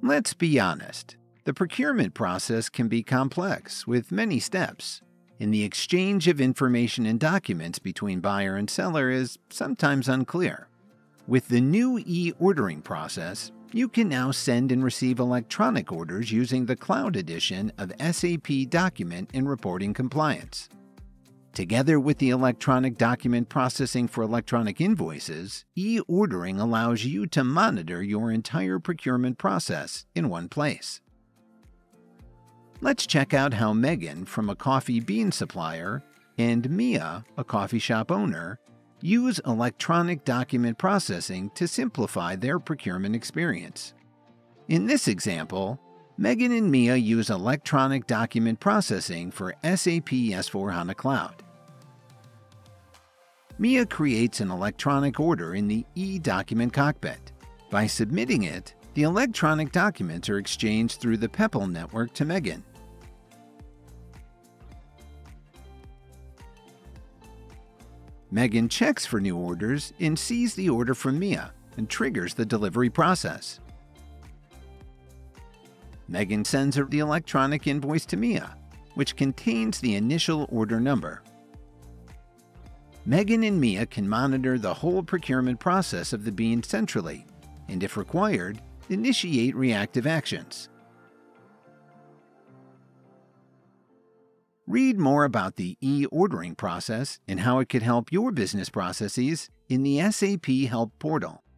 Let's be honest. The procurement process can be complex, with many steps, and the exchange of information and documents between buyer and seller is sometimes unclear. With the new eOrdering process, you can now send and receive electronic orders using the cloud edition of SAP Document and Reporting Compliance. Together with the electronic document processing for electronic invoices, eOrdering allows you to monitor your entire procurement process in one place. Let's check out how Megan from a coffee bean supplier and Mia, a coffee shop owner, use electronic document processing to simplify their procurement experience. In this example, Megan and Mia use electronic document processing for SAP S/4HANA Cloud. Mia creates an electronic order in the e-document cockpit. By submitting it, the electronic documents are exchanged through the Peppol network to Megan. Megan checks for new orders and sees the order from Mia and triggers the delivery process. Megan sends her the electronic invoice to Mia, which contains the initial order number. Megan and Mia can monitor the whole procurement process of the bean centrally, and if required, initiate reactive actions. Read more about the eOrdering process and how it could help your business processes in the SAP Help portal.